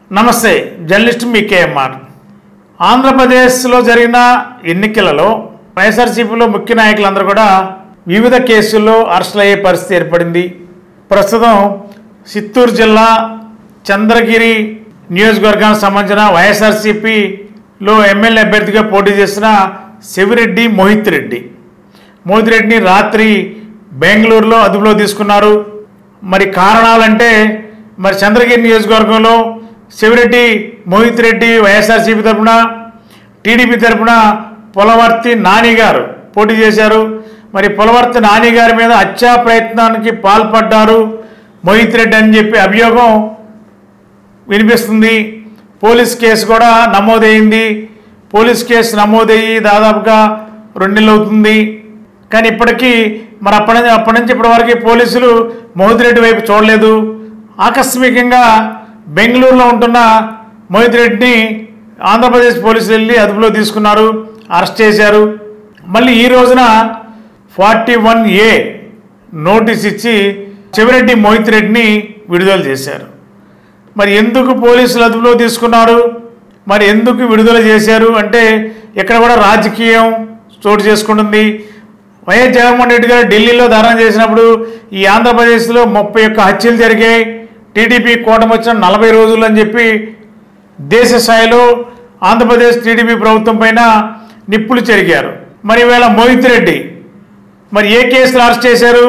నమస్తే, జర్నలిస్ట్ మీ కేఎంఆర్. ఆంధ్రప్రదేశ్లో జరిగిన ఎన్నికలలో వైఎస్ఆర్సీపీలో ముఖ్య నాయకులందరూ కూడా వివిధ కేసుల్లో అరెస్టులు అయ్యే పరిస్థితి ఏర్పడింది. ప్రస్తుతం చిత్తూరు జిల్లా చంద్రగిరి నియోజకవర్గానికి సంబంధించిన వైఎస్ఆర్సీపీలో ఎమ్మెల్యే అభ్యర్థిగా పోటీ చేసిన శివిరెడ్డి మోహిత్ రెడ్డిని రాత్రి బెంగళూరులో అదుపులో తీసుకున్నారు. మరి కారణాలంటే మరి చంద్రగిరి నియోజకవర్గంలో శివిరెడ్డి మోహిత్ రెడ్డి వైఎస్ఆర్సీపీ తరఫున, టీడీపీ తరఫున పొలవర్తి నాని గారు పోటీ చేశారు. మరి పొలవర్తి నాని గారి మీద హత్యా ప్రయత్నానికి పాల్పడ్డారు మోహిత్ రెడ్డి అని చెప్పి అభియోగం వినిపిస్తుంది. పోలీస్ కేసు కూడా నమోదైంది. పోలీస్ కేసు నమోదయ్యి దాదాపుగా 2 నెలలు అవుతుంది. కానీ ఇప్పటికీ మరి అప్పటి నుంచి ఇప్పటి వరకు పోలీసులు మోహిత్ రెడ్డి వైపు చూడలేదు. ఆకస్మికంగా బెంగళూరులో ఉంటున్న మోహిత్ రెడ్డిని ఆంధ్రప్రదేశ్ పోలీసులు వెళ్ళి అదుపులో తీసుకున్నారు, అరెస్ట్ చేశారు. మళ్ళీ ఈ రోజున 41A నోటీస్ ఇచ్చి శివిరెడ్డి మోహిత్ రెడ్డిని విడుదల చేశారు. మరి ఎందుకు పోలీసులు అదుపులో తీసుకున్నారు, మరి ఎందుకు విడుదల చేశారు అంటే ఇక్కడ కూడా రాజకీయం చోటు చేసుకుంటుంది. వైఎస్ జగన్మోహన్ రెడ్డి గారు ఢిల్లీలో ధర్నా చేసినప్పుడు ఈ ఆంధ్రప్రదేశ్లో 31 హత్యలు జరిగాయి, టీడీపీ కూటమి వచ్చిన 40 రోజులు అని చెప్పి దేశ స్థాయిలో ఆంధ్రప్రదేశ్ టీడీపీ ప్రభుత్వం పైన నిప్పులు చెరిగారు. మరి ఈవేళ మోహిత్ రెడ్డి మరి ఏ కేసులు అరెస్ట్ చేశారు,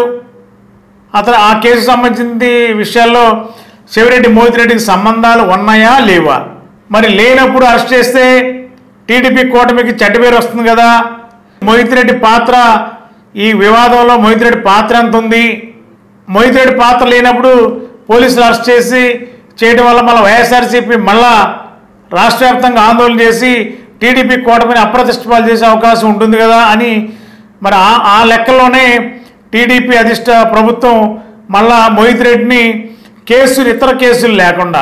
అతను ఆ కేసు సంబంధించిన విషయాల్లో శివిరెడ్డి మోహిత్ రెడ్డికి సంబంధాలు ఉన్నాయా లేవా? మరి లేనప్పుడు అరెస్ట్ చేస్తే టీడీపీ కూటమికి చెడ్డ పేరు వస్తుంది కదా. మోహిత్ రెడ్డి పాత్ర ఈ వివాదంలో మోహిత్ రెడ్డి పాత్ర ఎంత ఉంది? మోహిత్ రెడ్డి పాత్ర లేనప్పుడు పోలీసులు అరెస్ట్ చేయడం వల్ల మళ్ళీ వైఎస్ఆర్సీపీ మళ్ళా రాష్ట్ర వ్యాప్తంగా ఆందోళన చేసి టీడీపీ కూటమిని అప్రతిష్టపాలు చేసే అవకాశం ఉంటుంది కదా అని మరి ఆ లెక్కల్లోనే టీడీపీ అధిష్ట ప్రభుత్వం మళ్ళా మోహిత్ రెడ్డిని ఇతర కేసులు లేకుండా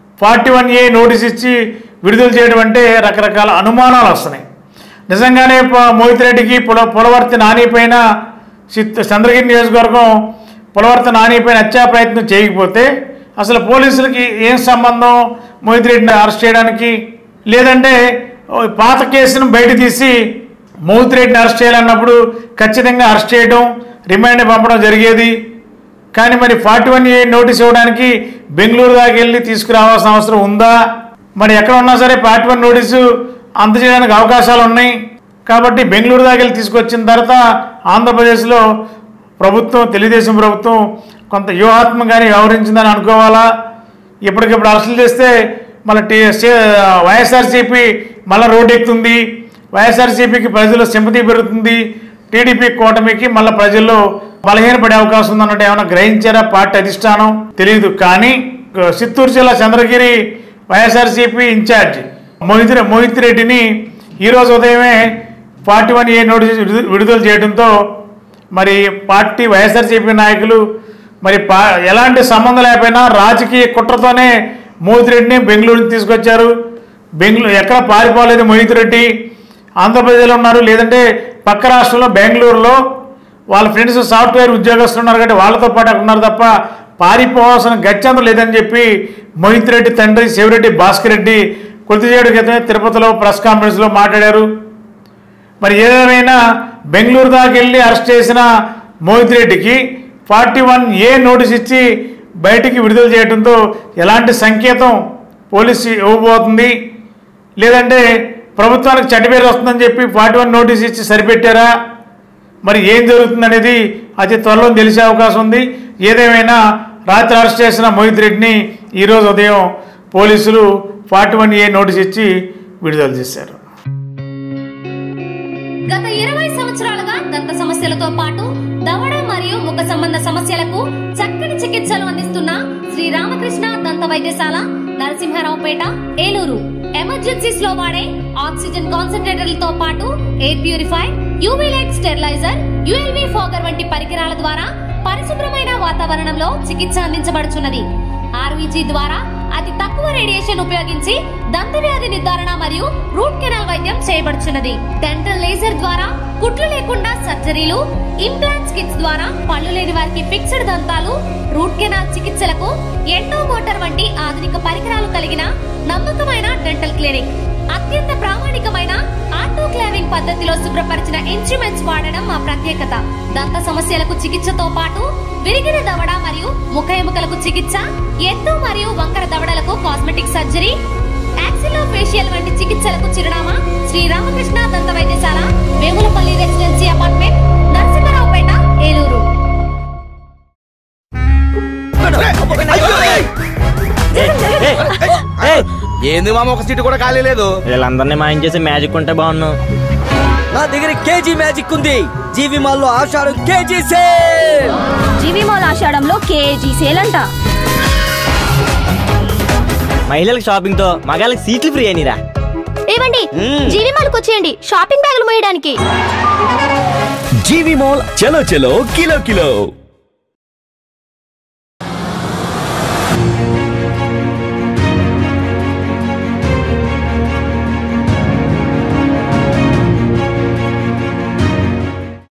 41A నోటీస్ ఇచ్చి విడుదల చేయడం అంటే రకరకాల అనుమానాలు వస్తున్నాయి. నిజంగానే మోహిత్ రెడ్డికి పొలవర్తి నాని పైన చంద్రగిరి నియోజకవర్గం పొలవర్తి నాని పైన హత్యా ప్రయత్నం చేయకపోతే అసలు పోలీసులకి ఏం సంబంధం మోహిత్ రెడ్డిని అరెస్ట్ చేయడానికి? లేదంటే పాత కేసును బయట తీసి మోహిత్ రెడ్డిని అరెస్ట్ చేయాలన్నప్పుడు ఖచ్చితంగా అరెస్ట్ చేయడం, రిమాండ్ పంపడం జరిగేది. కానీ మరి 41A నోటీస్ ఇవ్వడానికి బెంగళూరు దాకా వెళ్ళి తీసుకురావాల్సిన అవసరం ఉందా? మరి ఎక్కడ ఉన్నా సరే 41 నోటీసు అందజేయడానికి అవకాశాలు ఉన్నాయి. కాబట్టి బెంగళూరు దాకా వెళ్ళి తీసుకొచ్చిన తర్వాత ఆంధ్రప్రదేశ్లో ప్రభుత్వం, తెలుగుదేశం ప్రభుత్వం కొంత వ్యూహాత్మకంగానే వ్యవహరించిందని అనుకోవాలా? ఇప్పటికిప్పుడు అరెస్టులు చేస్తే మళ్ళీ వైఎస్ఆర్సీపీ మళ్ళీ రోడ్డు ఎక్కుతుంది, వైఎస్ఆర్సీపీకి ప్రజల్లో సింపతి పెరుగుతుంది, టీడీపీ కూటమికి మళ్ళీ ప్రజల్లో బలహీనపడే అవకాశం ఉందన్నట్టు ఏమైనా గ్రహించారా పార్టీ అధిష్టానం? తెలియదు. కానీ చిత్తూరు జిల్లా చంద్రగిరి వైఎస్ఆర్సీపీ ఇన్ఛార్జి మోహిత్ రెడ్డిని ఈరోజు ఉదయమే 41A నోటీస్ విడుదల చేయడంతో మరి పార్టీ వైఎస్ఆర్సీపీ నాయకులు మరి ఎలాంటి సంబంధం లేకపోయినా రాజకీయ కుట్రతోనే మోహిత్ రెడ్డిని బెంగళూరుకి తీసుకొచ్చారు. ఎక్కడ పారిపోలేదు మోహిత్ రెడ్డి, ఆంధ్రప్రదేశ్లో ఉన్నారు. లేదంటే పక్క రాష్ట్రంలో బెంగళూరులో వాళ్ళ ఫ్రెండ్స్ సాఫ్ట్వేర్ ఉద్యోగస్తులు ఉన్నారు కాబట్టి వాళ్ళతో పాటు అక్కడ ఉన్నారు తప్ప పారిపోవాల్సిన గత్యంతరం లేదని చెప్పి మోహిత్ రెడ్డి తండ్రి శివిరెడ్డి భాస్కర్ రెడ్డి కొద్దిసేపటి క్రితమే తిరుపతిలో ప్రెస్ కాన్ఫరెన్స్లో మాట్లాడారు. మరి ఏదేమైనా బెంగళూరు దాకా వెళ్ళి అరెస్ట్ చేసిన మోహిత్ రెడ్డికి 41A నోటీస్ ఇచ్చి బయటికి విడుదల చేయడంతో ఎలాంటి సంకేతం పోలీసు ఇవ్వబోతుంది? లేదంటే ప్రభుత్వానికి చెడ్డ పేరు వస్తుందని చెప్పి 41 నోటీస్ ఇచ్చి సరిపెట్టారా? మరి ఏం జరుగుతుందనేది అతి త్వరలో తెలిసే అవకాశం ఉంది. ఏదేమైనా రాత్రి అరెస్ట్ చేసిన మోహిత్ రెడ్డిని ఈరోజు ఉదయం పోలీసులు 41A నోటీస్ ఇచ్చి విడుదల చేశారు. గత 20 సంవత్సరాలుగా దంత సమస్యలతో పాటు దవడ మరియు ముఖ సంబంధ సమస్యలకు చక్కని చికిత్సలు అందిస్తున్న శ్రీ రామకృష్ణ దంత వైద్యశాల, నరసింహారావుపేట, ఏలూరు. ఎమర్జెన్సీస్ లో వాడే ఆక్సిజన్ కాన్సంట్రేటర్లతో పాటు air purifier, UV light steriliser, ULV fogger వంటి పరికరాల ద్వారా పరిశుభ్రమైన వాతావరణంలో చికిత్స అందించబడుచున్నది. RVG ద్వారా అతి తక్కువ రేడియేషన్ ఉపయోగించి దంత వ్యాధి నిర్ధారణ మరియు రూట్ కెనాల్ వైద్యం వైద్యం చేయబడుచున్నది. డెంటల్ లేజర్ ద్వారా కుట్లు లేకుండా సర్జరీలు, ఇంప్లాంట్స్ కిట్స్ ద్వారా పళ్ళు లేని వారికి ఫిక్స్డ్ దంతాలు, రూట్ కెనాల్ చికిత్సలకు ఎండో మోటార్ వంటి ఆధునిక పరికరాలు కలిగిన నమ్మకమైన డెంటల్ క్లినిక్. అత్యంత ప్రామాణికమైన ఆటోక్లావింగ్ పద్ధతిలో శుభ్రపరిచిన ఇన్స్ట్రుమెంట్స్ వాడడం మా ప్రత్యేకత. దంత సమస్యలకు చికిత్సతో పాటు విరిగిన దవడ మరియు ముఖ ఎముకలకు చికిత్స, ఎత్తు మరియు వంకర దవడలకు కాస్మెటిక్ సర్జరీ, యాక్సిలోఫేషియల్ వంటి చికిత్సలకు చిరునామా శ్రీ రామకృష్ణ దంత వైద్యశాల, వేములపల్లి రెసిడెన్సీ అపార్ట్మెంట్, నరసింహారావుపేట, ఏలూరు. ఏంది మామ, ఒక సీటు కూడా ఖాళీ లేదు. వీళ్ళందరినీ మాయం చేసి మ్యాజిక్ ఉంటే బాగున్నావు. నా దగ్గర కేజీ మ్యాజిక్ ఉంది. జీవి మాల్ లో Ashadham KG sale. GV mall ఆషాఢంలో కేజీ సేల్ అంట. మహిళలకు షాపింగ్ తో మగాళ్ళకి సీట్లు ఫ్రీ అయినరా. ఏమండి, జీవి మాల్ కు వచ్చేయండి షాపింగ్ బ్యాగులు మోయడానికి. జీవి మాల్ చలో చలో కిలో కిలో.